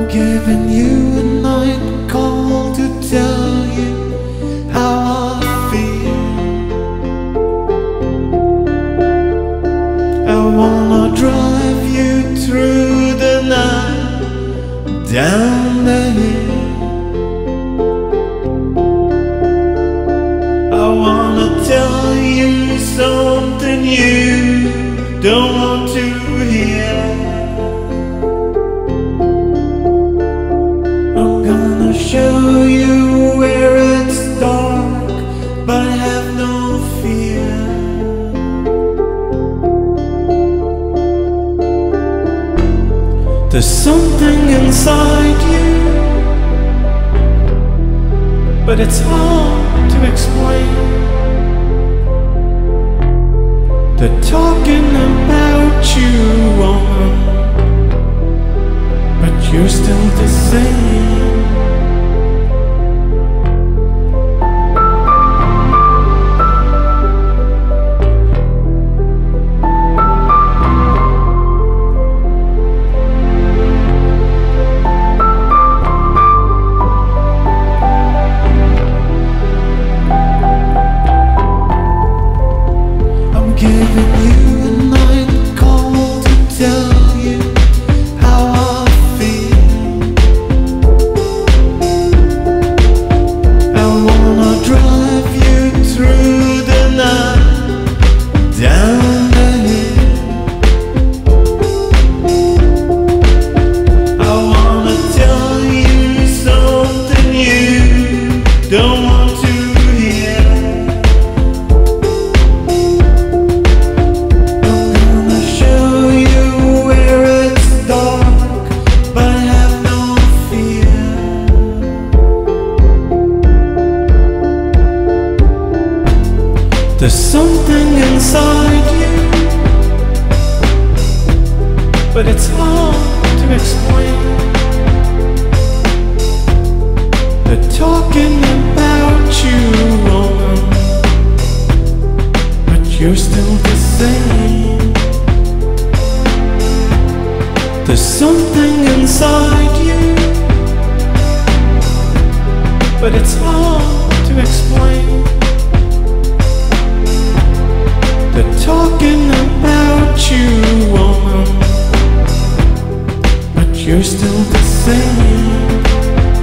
giving you a night call to tell you how I feel. I wanna drive you through the night, down the hill. I wanna tell you something you don't want to hear. Show you where it's dark, but have no fear. There's something inside you, but it's hard to explain. They're talking about you, woman, but you're still the same. Giving you a night call to tell you how I feel. I wanna drive you through the night, down the hill. I wanna tell you something you don't want to hear. There's something inside you, but it's hard to explain. They're talking about you, woman, but you're still the same. There's something inside you, but it's hard to explain. They're talking about you, woman, but you're still the same.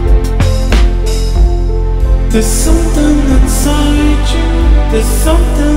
There's something inside you, there's something